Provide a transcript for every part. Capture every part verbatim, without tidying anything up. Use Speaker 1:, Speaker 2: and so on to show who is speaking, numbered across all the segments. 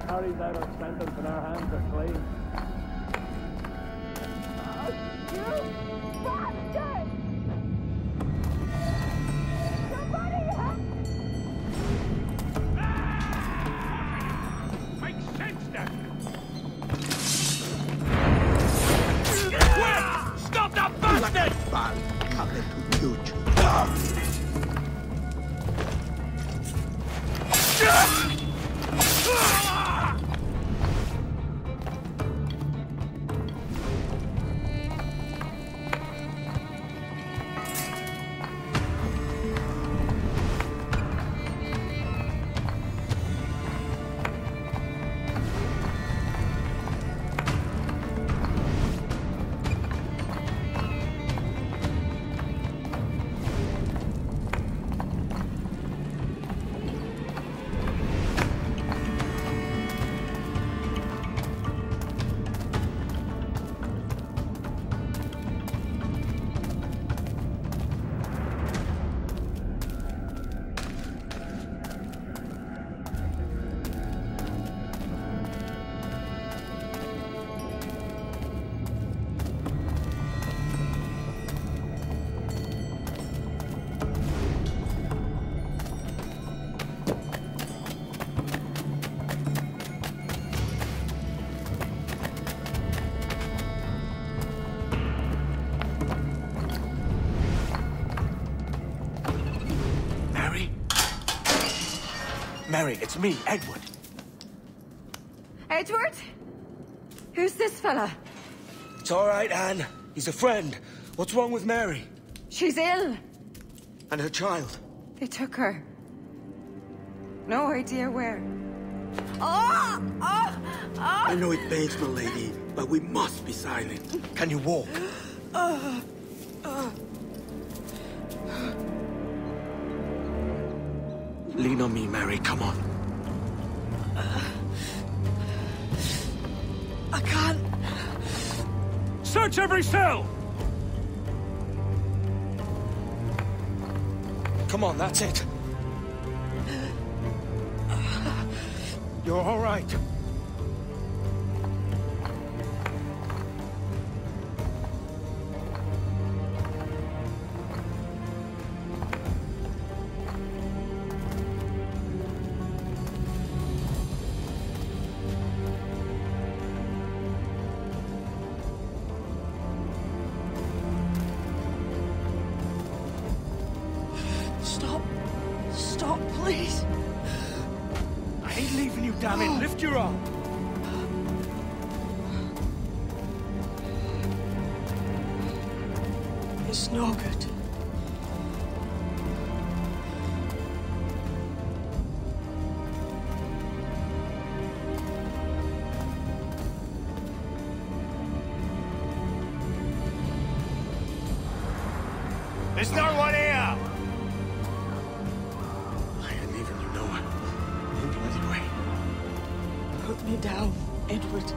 Speaker 1: carries out our sentence and our hands are clean.
Speaker 2: Oh, you bastard! Somebody help!
Speaker 3: Makes sense, then. Stop that bastard!
Speaker 4: Bal, coming to huge.
Speaker 3: Mary, it's me, Edward.
Speaker 2: Edward? Who's this fella?
Speaker 3: It's all right, Anne. He's a friend. What's wrong with Mary?
Speaker 2: She's ill.
Speaker 3: And her child?
Speaker 2: They took her. No idea where. Oh! Oh! Oh!
Speaker 4: I know it pains, my lady, but we must be silent.
Speaker 3: Can you walk?
Speaker 2: Oh! Oh!
Speaker 3: Lean on me, Mary. Come on.
Speaker 2: I can't.
Speaker 3: Search every cell! Come on, that's it. You're all right.
Speaker 2: Stop. Stop, please.
Speaker 3: I ain't leaving you, damn it.
Speaker 2: Oh.
Speaker 3: Lift your arm.
Speaker 2: It's no good.
Speaker 3: There's no one here!
Speaker 4: I ain't leaving you nowhere. No bloody way.
Speaker 2: Put me down, Edward.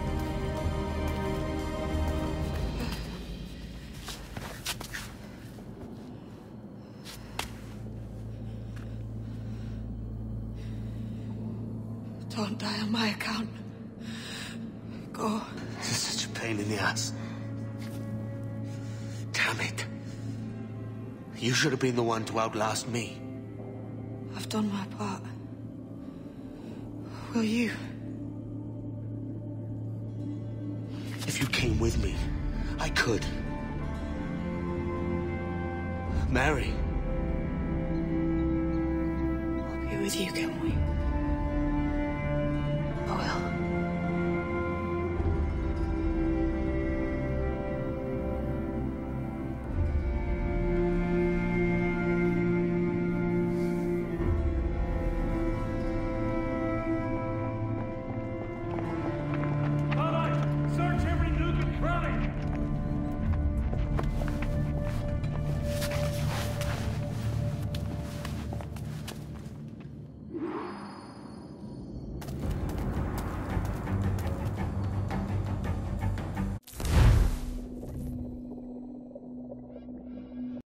Speaker 2: Don't die on my account. Go.
Speaker 4: This is such a pain in the ass. Damn it. You should have been the one to outlast me.
Speaker 2: I've done my part. Will you?
Speaker 4: If you came with me, I could. Mary.
Speaker 2: I'll be with you, can we?